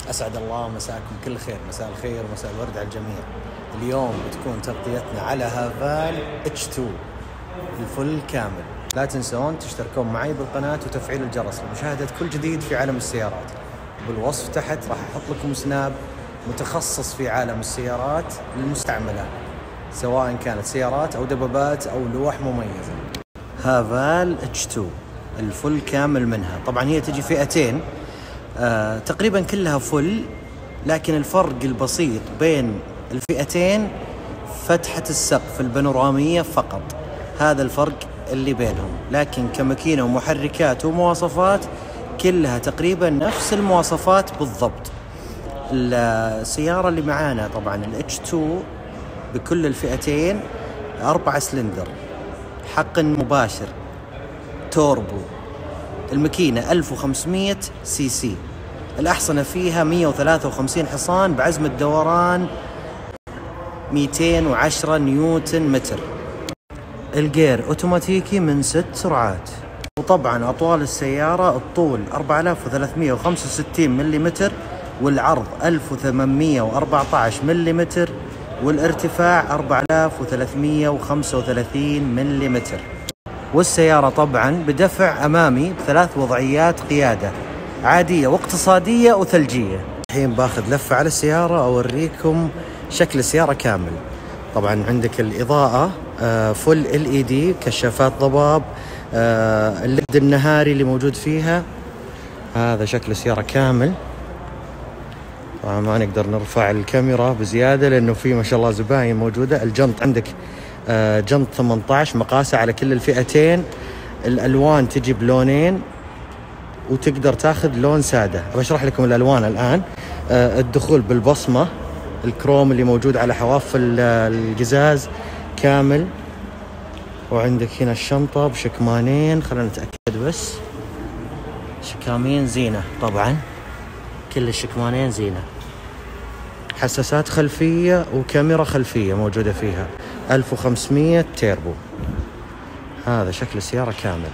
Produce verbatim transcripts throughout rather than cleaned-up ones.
أسعد الله مساكم كل خير، مساء الخير ومساء الورد على الجميع. اليوم بتكون تغطيتنا على هافال اتش تو الفل كامل. لا تنسون تشتركون معي بالقناة وتفعيل الجرس لمشاهدة كل جديد في عالم السيارات. بالوصف تحت راح أحط لكم سناب متخصص في عالم السيارات المستعملة، سواء كانت سيارات أو دبابات أو لوح مميزة. هافال اتش تو الفل كامل منها، طبعا هي تجي فئتين آه، تقريبا كلها فل، لكن الفرق البسيط بين الفئتين فتحة السقف البانورامية فقط، هذا الفرق اللي بينهم. لكن كماكينة ومحركات ومواصفات كلها تقريبا نفس المواصفات بالضبط. السيارة اللي معانا طبعا ال اتش تو بكل الفئتين أربعة سلندر، حقن مباشر، توربو، الماكينة ألف وخمسمية سي سي، الأحصنة فيها مية وثلاثة وخمسين حصان بعزم الدوران مئتين وعشرة نيوتن متر، الجير أوتوماتيكي من ست سرعات. وطبعا أطوال السيارة الطول أربعة آلاف وثلاثمية وخمسة وستين مليمتر، والعرض ألف وثمانمية وأربعة عشر مليمتر، والارتفاع أربعة آلاف وثلاثمية وخمسة وثلاثين مليمتر. والسيارة طبعا بدفع أمامي بثلاث وضعيات قيادة، عادية واقتصادية وثلجية. الحين باخذ لفة على السيارة أوريكم شكل السيارة كامل. طبعا عندك الإضاءة فل ال اي دي، كشافات ضباب، الليد النهاري اللي موجود فيها. هذا شكل السيارة كامل. طبعا ما نقدر نرفع الكاميرا بزيادة لأنه في ما شاء الله زباين موجودة. الجنط عندك جنط ثمانية عشر مقاسة على كل الفئتين. الألوان تجي بلونين وتقدر تاخذ لون سادة. بشرح لكم الألوان الآن. الدخول بالبصمة الكروم اللي موجود على حواف القزاز كامل. وعندك هنا الشنطة بشكمانين، خلينا نتأكد بس، شكامين زينة، طبعا كل الشكمانين زينة. حساسات خلفية وكاميرا خلفية موجودة فيها، ألف وخمسمية تيربو. هذا شكل السيارة كامل.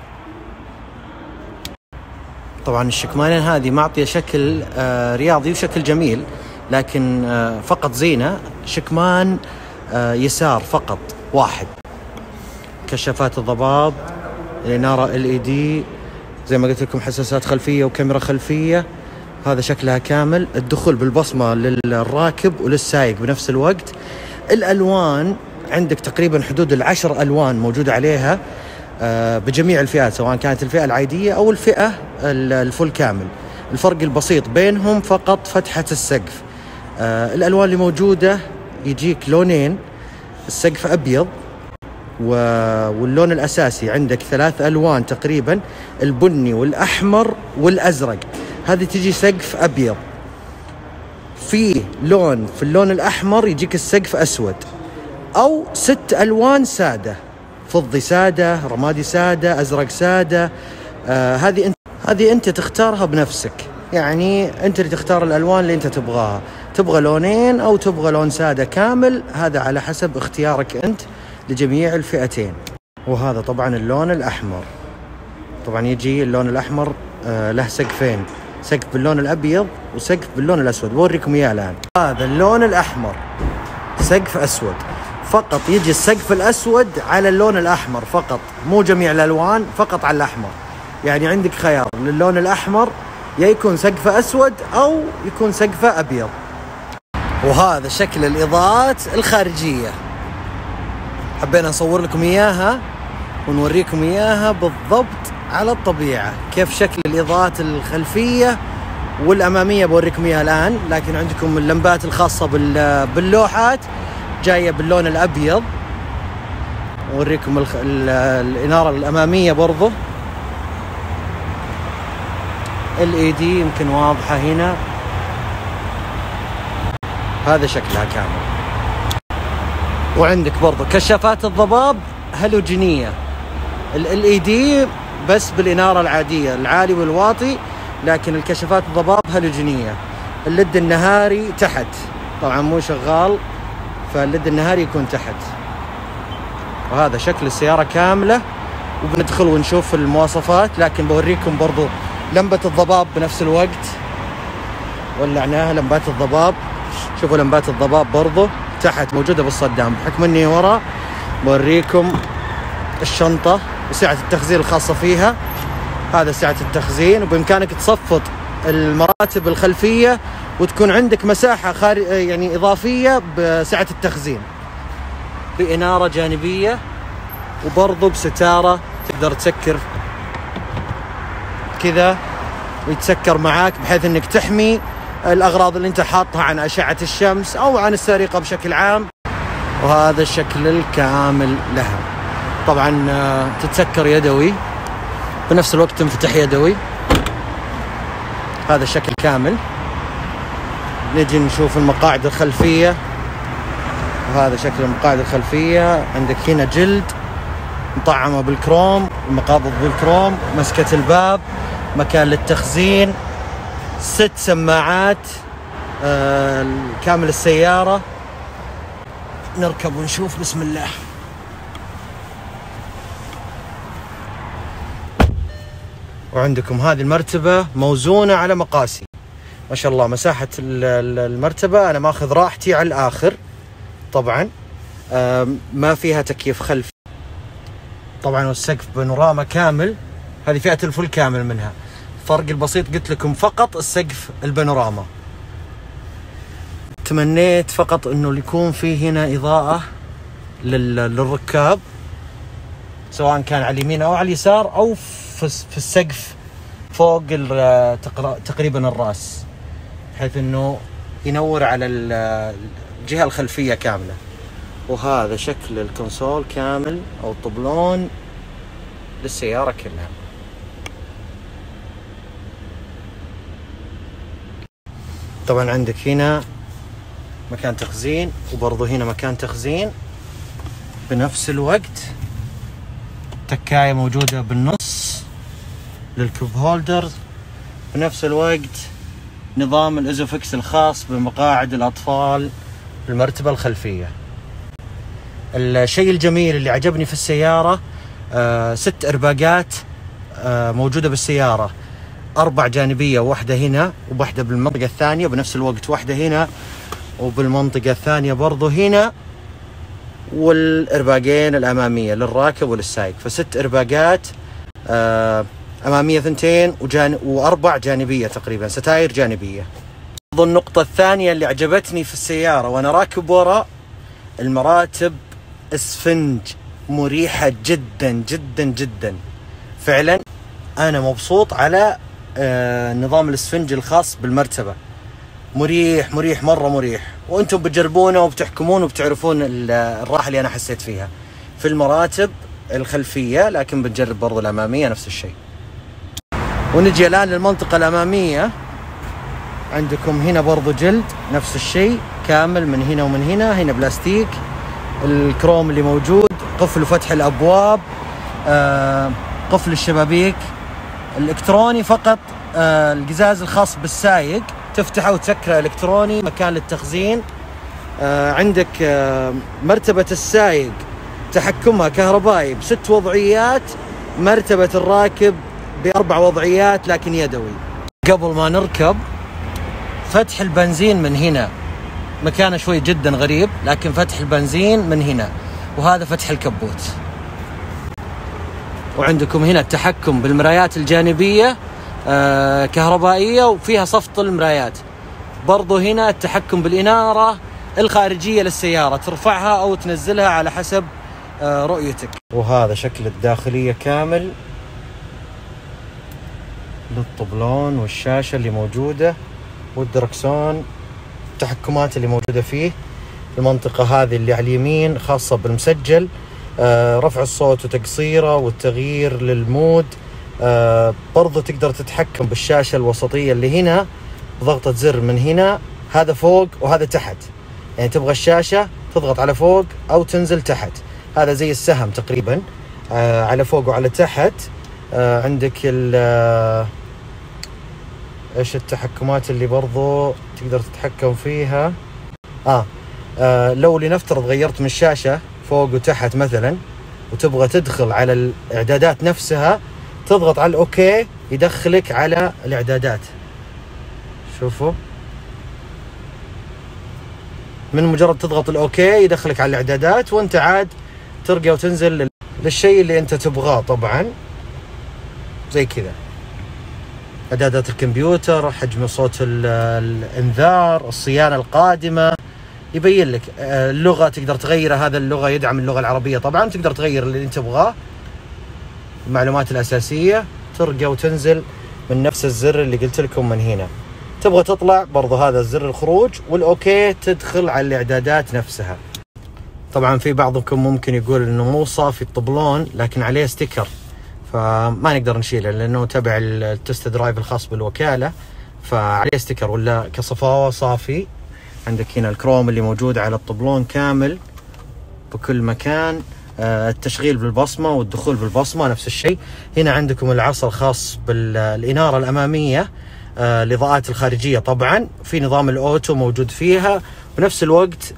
طبعا الشكمانين هذه معطية شكل آه رياضي وشكل جميل، لكن آه فقط زينة. شكمان آه يسار فقط واحد. كشافات الضباب، الإنارة ال اي دي، زي ما قلت لكم حساسات خلفية وكاميرا خلفية. هذا شكلها كامل. الدخول بالبصمة للراكب وللسايق بنفس الوقت. الألوان عندك تقريبا حدود العشر ألوان موجودة عليها بجميع الفئات، سواء كانت الفئة العادية أو الفئة الفل كامل. الفرق البسيط بينهم فقط فتحة السقف. الألوان اللي موجودة يجيك لونين، السقف أبيض، واللون الأساسي عندك ثلاث ألوان تقريبا، البني والأحمر والأزرق. هذه تجي سقف أبيض. في لون في اللون الأحمر يجيك السقف أسود، أو ست ألوان سادة، فضي سادة، رمادي سادة، أزرق سادة. آه هذه أنت هذه أنت تختارها بنفسك، يعني أنت اللي تختار الألوان اللي أنت تبغاها. تبغى لونين أو تبغى لون سادة كامل، هذا على حسب اختيارك أنت لجميع الفئتين. وهذا طبعا اللون الأحمر. طبعا يجي اللون الأحمر آه له سقفين، سقف باللون الأبيض وسقف باللون الأسود. بوريكم إياه الآن. هذا اللون الأحمر سقف أسود فقط، يجي السقف الأسود على اللون الأحمر فقط، مو جميع الألوان، فقط على الأحمر. يعني عندك خيار للون الأحمر، يا يكون سقفه أسود أو يكون سقفه أبيض. وهذا شكل الإضاءات الخارجية، حبينا نصور لكم إياها ونوريكم إياها بالضبط على الطبيعة، كيف شكل الإضاءات الخلفية والأمامية. بوريكم إياها الآن. لكن عندكم اللمبات الخاصة باللوحات جاية باللون الأبيض. أوريكم الخ... الإنارة الأمامية برضو ال اي دي، يمكن واضحة هنا. هذا شكلها كامل. وعندك برضو كشافات الضباب هالوجينية، ال اي دي بس بالإنارة العادية، العالي والواطي، لكن الكشافات الضباب هالوجينية. الليد النهاري تحت، طبعا مو شغال، فالليد النهاري يكون تحت. وهذا شكل السيارة كاملة. وبندخل ونشوف المواصفات، لكن بوريكم برضو لمبة الضباب بنفس الوقت. ولعناها. لمبات الضباب، شوفوا لمبات الضباب برضو تحت موجودة بالصدام. بحكم اني ورا بوريكم الشنطة وسعة التخزين الخاصة فيها. هذا سعة التخزين، وبإمكانك تصفط المراتب الخلفية وتكون عندك مساحة خارج يعني إضافية بسعة التخزين، بإنارة جانبية، وبرضو بستارة تقدر تسكر كذا ويتسكر معاك بحيث انك تحمي الأغراض اللي انت حاطها عن أشعة الشمس أو عن السرقة بشكل عام. وهذا الشكل الكامل لها. طبعا تتسكر يدوي، بنفس الوقت تنفتح يدوي. هذا الشكل كامل. نجي نشوف المقاعد الخلفية، وهذا شكل المقاعد الخلفية. عندك هنا جلد مطعمة بالكروم، المقابض بالكروم، مسكة الباب، مكان للتخزين، ست سماعات آه كامل السيارة. نركب ونشوف. بسم الله. وعندكم هذه المرتبة موزونة على مقاسي ما شاء الله. مساحة المرتبة أنا ماخذ راحتي على الآخر. طبعا ما فيها تكييف خلفي طبعا، والسقف بانوراما كامل. هذه فئة الفل كامل منها. الفرق البسيط قلت لكم فقط السقف البانوراما. تمنيت فقط انه يكون في هنا إضاءة للركاب، سواء كان على اليمين او على اليسار او في السقف فوق تقريبا الراس، بحيث انه ينور على الجهة الخلفية كاملة. وهذا شكل الكونسول كامل او الطبلون للسيارة كلها. طبعا عندك هنا مكان تخزين، وبرضه هنا مكان تخزين بنفس الوقت. تكاية موجودة بالنص للكوب هولدرز، بنفس الوقت نظام الازوفكس الخاص بمقاعد الأطفال بالمرتبة الخلفية. الشيء الجميل اللي عجبني في السيارة آه ست إرباقات آه موجودة بالسيارة، أربع جانبية، واحدة هنا وواحدة بالمنطقة الثانية، بنفس الوقت واحدة هنا وبالمنطقة الثانية برضو هنا، والإرباقين الأمامية للراكب وللسائق. فست إرباقات آه أمامية ثنتين وجان وأربع جانبية تقريبا، ستاير جانبية. النقطة الثانية اللي عجبتني في السيارة وأنا راكب وراء، المراتب اسفنج مريحة جدا جدا جدا. فعلا أنا مبسوط على آه نظام الاسفنج الخاص بالمرتبة. مريح مريح مرة مريح، وأنتم بتجربونه وبتحكمون وبتعرفون الراحة اللي أنا حسيت فيها في المراتب الخلفية. لكن بنجرب برضو الأمامية نفس الشيء. ونجي الآن للمنطقة الأمامية. عندكم هنا برضو جلد نفس الشيء كامل، من هنا ومن هنا. هنا بلاستيك، الكروم اللي موجود، قفل وفتح الأبواب، آه قفل الشبابيك الإلكتروني فقط. آه القزاز الخاص بالسايق تفتحه وتسكره إلكتروني، مكان للتخزين. آه عندك آه مرتبة السايق تحكمها كهربائي بست وضعيات، مرتبة الراكب بأربع وضعيات لكن يدوي. قبل ما نركب، فتح البنزين من هنا، مكانه شوي جدا غريب، لكن فتح البنزين من هنا، وهذا فتح الكبوت. وعندكم هنا التحكم بالمرايات الجانبية آه كهربائية وفيها صفط المرايات. برضو هنا التحكم بالإنارة الخارجية للسيارة، ترفعها أو تنزلها على حسب آه رؤيتك. وهذا شكل الداخلية كامل للطبلون والشاشة اللي موجودة والدركسون، التحكمات اللي موجودة فيه. المنطقة هذه اللي على اليمين خاصة بالمسجل، آه رفع الصوت وتقصيره والتغيير للمود. آه برضو تقدر تتحكم بالشاشة الوسطية اللي هنا بضغطة زر من هنا، هذا فوق وهذا تحت. يعني تبغى الشاشة تضغط على فوق أو تنزل تحت، هذا زي السهم تقريبا، آه على فوق وعلى تحت. آه عندك ال ايش التحكمات اللي برضو تقدر تتحكم فيها. آه, اه لو لنفترض غيرت من الشاشة فوق وتحت مثلا وتبغى تدخل على الاعدادات نفسها، تضغط على الاوكي يدخلك على الاعدادات. شوفوا من مجرد تضغط الاوكي يدخلك على الاعدادات، وانت عاد ترقى وتنزل للشيء اللي انت تبغاه. طبعا زي كذا اعدادات الكمبيوتر، حجم صوت الانذار، الصيانه القادمه، يبين لك اللغه تقدر تغيرها. هذا اللغه يدعم اللغه العربيه طبعا، تقدر تغير اللي انت تبغاه. المعلومات الاساسيه ترقى وتنزل من نفس الزر اللي قلت لكم من هنا. تبغى تطلع برضو هذا الزر الخروج، والاوكي تدخل على الاعدادات نفسها. طبعا في بعضكم ممكن يقول انه مو صافي الطبلون لكن عليه ستيكر، فما نقدر نشيله لانه تبع التست درايف الخاص بالوكاله، فعليه ستيكر. ولا كصفاوه صافي. عندك هنا الكروم اللي موجود على الطبلون كامل بكل مكان. التشغيل بالبصمه والدخول بالبصمه نفس الشيء. هنا عندكم العصا الخاص بالاناره الاماميه، الاضاءات الخارجيه طبعا، في نظام الاوتو موجود فيها، بنفس الوقت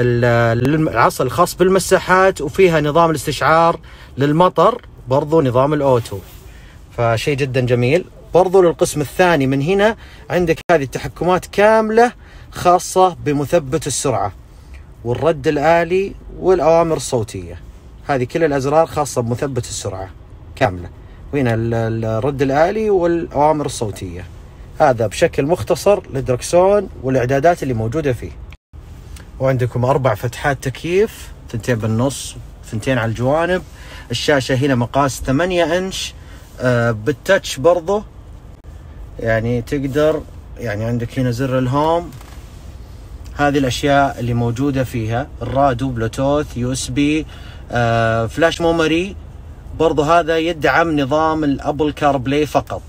العصا الخاص بالمساحات، وفيها نظام الاستشعار للمطر برضو نظام الاوتو، فشيء جدا جميل. برضو للقسم الثاني من هنا عندك هذه التحكمات كامله خاصه بمثبت السرعه والرد الآلي والاوامر الصوتيه. هذه كل الازرار خاصه بمثبت السرعه كامله، وهنا الرد الآلي والاوامر الصوتيه. هذا بشكل مختصر للدركسون والاعدادات اللي موجوده فيه. وعندكم اربع فتحات تكييف، ثنتين بالنص ثنتين على الجوانب. الشاشه هنا مقاس ثمانية انش آه بالتاتش برضو، يعني تقدر يعني عندك هنا زر الهوم. هذه الاشياء اللي موجوده فيها، الراديو، بلوتوث، يو اس بي، آه فلاش ميموري. برضو هذا يدعم نظام الابل كار بلاي فقط،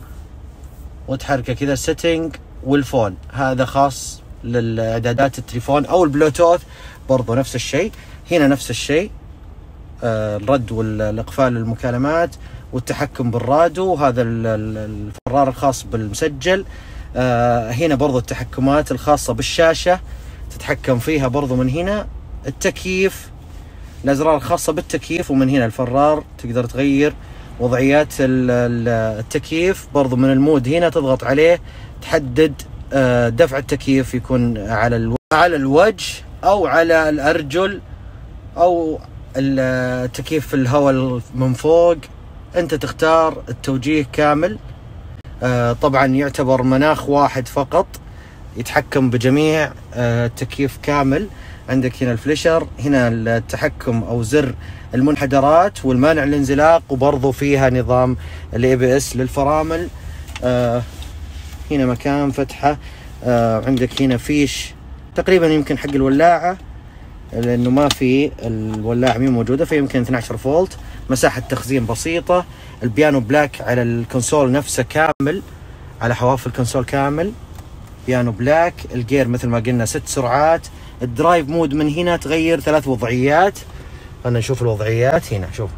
وتحركه كذا سيتنج. والفون هذا خاص للاعدادات التليفون او البلوتوث، برضو نفس الشيء. هنا نفس الشيء، آه الرد والاقفال المكالمات والتحكم بالراديو. وهذا الفرار الخاص بالمسجل. آه هنا برضو التحكمات الخاصة بالشاشة تتحكم فيها برضو من هنا. التكييف، الأزرار الخاصة بالتكييف، ومن هنا الفرار تقدر تغير وضعيات التكييف برضو من المود. هنا تضغط عليه تحدد آه دفع التكييف يكون على على الوجه أو على الأرجل أو التكييف في الهواء من فوق. أنت تختار التوجيه كامل. آه طبعا يعتبر مناخ واحد فقط يتحكم بجميع آه التكييف كامل. عندك هنا الفليشر، هنا التحكم او زر المنحدرات والمانع الانزلاق، وبرضو فيها نظام الاي بي اس للفرامل. آه هنا مكان فتحه. آه عندك هنا فيش تقريبا يمكن حق الولاعه، لانه ما في الولاعه مي موجوده، فيمكن اثني عشر فولت. مساحه تخزين بسيطه. البيانو بلاك على الكونسول نفسه كامل، على حواف الكونسول كامل بيانو بلاك. الجير مثل ما قلنا ست سرعات. الدرايف مود من هنا تغير ثلاث وضعيات. خلنا نشوف الوضعيات هنا. شوف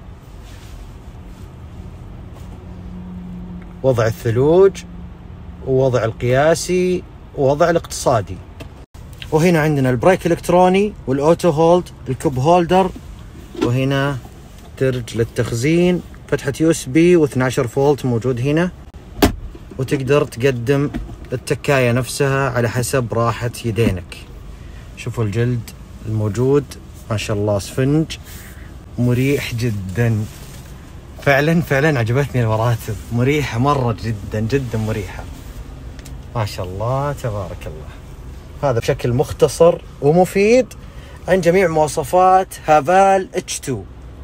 وضع الثلوج، ووضع القياسي، ووضع الاقتصادي. وهنا عندنا البريك الكتروني والاوتو هولد، الكوب هولدر، وهنا درج للتخزين، فتحة يو اس بي واثني عشر فولت موجود هنا. وتقدر تقدم التكاية نفسها على حسب راحة يدينك. شوفوا الجلد الموجود ما شاء الله اسفنج، مريح جدا. فعلا فعلا عجبتني المراتب، مريحة مرة جدا جدا مريحة ما شاء الله تبارك الله. هذا بشكل مختصر ومفيد عن جميع مواصفات هافال اتش تو.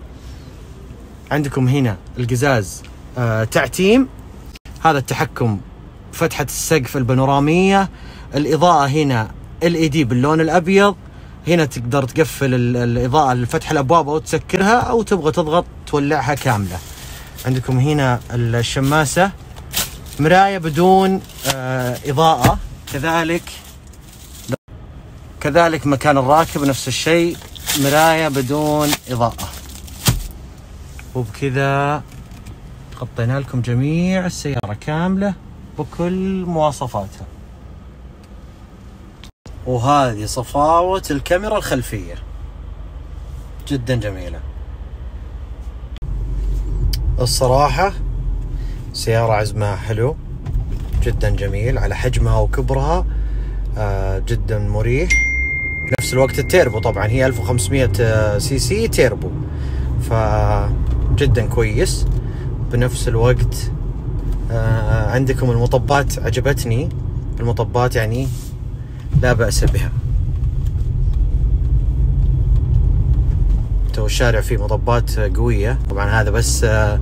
عندكم هنا القزاز آه تعتيم، هذا التحكم فتحة السقف البانورامية. الإضاءة هنا ال اي دي باللون الأبيض. هنا تقدر تقفل الإضاءة لفتح الأبواب أو تسكرها، أو تبغى تضغط تولعها كاملة. عندكم هنا الشماسة، مراية بدون آه إضاءة، كذلك كذلك مكان الراكب نفس الشيء، مراية بدون إضاءة. وبكذا غطينا لكم جميع السيارة كاملة بكل مواصفاتها. وهذه صفاوة الكاميرا الخلفية جدا جميلة الصراحة. سيارة عزمها حلو جدا جميل على حجمها وكبرها، آه جدا مريح. بنفس الوقت التيربو طبعا هي ألف وخمسمية سي سي تيربو، فجدا كويس. بنفس الوقت آه عندكم المطبات، عجبتني المطبات يعني لا بأس بها. تو الشارع فيه مطبات قوية طبعا، هذا بس آه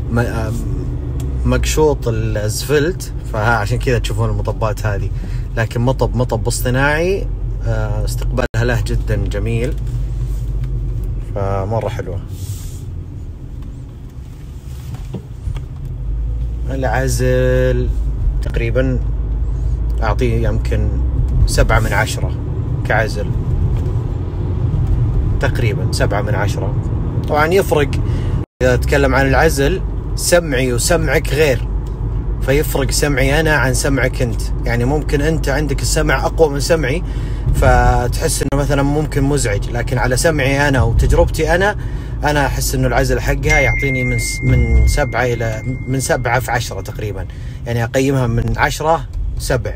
مقشوط الاسفلت، فعشان كذا تشوفون المطبات هذه، لكن مطب مطب اصطناعي آه استقبالها له جدا جميل، فمرة حلوة. العزل تقريبا أعطيه يمكن سبعة من عشرة كعزل، تقريبا سبعة من عشرة. طبعا يفرق إذا أتكلم عن العزل، سمعي وسمعك غير، فيفرق سمعي أنا عن سمعك أنت. يعني ممكن أنت عندك السمع أقوى من سمعي فتحس إنه مثلا ممكن مزعج، لكن على سمعي أنا وتجربتي أنا أنا أحس إنه العزل حقها يعطيني من من سبعة إلى من سبعة في عشرة تقريبا، يعني أقيمها من عشرة سبع.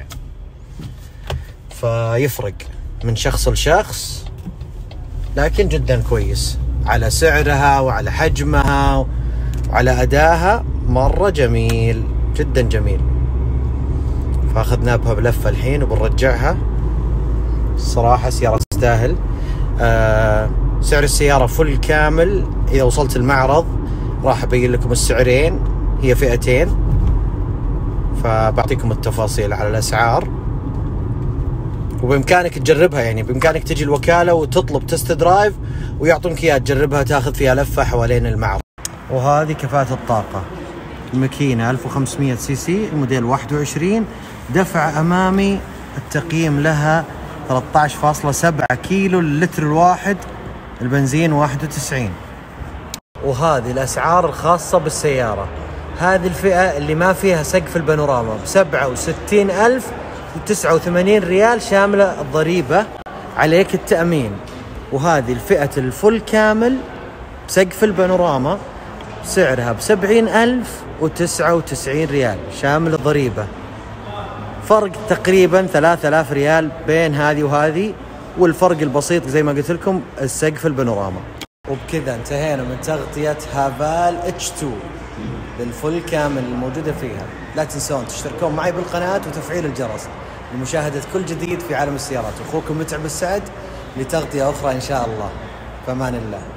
فيفرق من شخص لشخص، لكن جدا كويس على سعرها وعلى حجمها وعلى أدائها، مرة جميل جدا جميل. فأخذنا بها بلفة الحين وبنرجعها. الصراحة سيارة تستاهل. آه سعر السيارة فل كامل، إذا وصلت المعرض راح أبين لكم السعرين، هي فئتين، فبعطيكم التفاصيل على الأسعار. وبإمكانك تجربها، يعني بإمكانك تجي الوكالة وتطلب تست درايف ويعطونك إياها تجربها، تاخذ فيها لفة حوالين المعرض. وهذه كفاءة الطاقة، الماكينة ألف وخمسمية سي سي، الموديل واحد وعشرين، دفع أمامي، التقييم لها ثلاثة عشر فاصلة سبعة كيلو للتر الواحد، البنزين واحد وتسعين. وهذه الأسعار الخاصة بالسيارة. هذه الفئة اللي ما فيها سقف البانوراما بسبعة وستين ألف وتسعة وثمانين ريال شاملة الضريبة عليك التأمين. وهذه الفئة الفل كامل بسقف البانوراما سعرها بسبعين ألف وتسعة وتسعين ريال شامل الضريبة. فرق تقريبا ثلاثة آلاف ريال بين هذه وهذه، والفرق البسيط زي ما قلت لكم السقف البانوراما. وبكذا انتهينا من تغطية هافال اتش تو بالفل كامل الموجودة فيها. لا تنسون تشتركون معي بالقناة وتفعيل الجرس لمشاهدة كل جديد في عالم السيارات. أخوكم متعب السعد لتغطية أخرى إن شاء الله. فمان الله.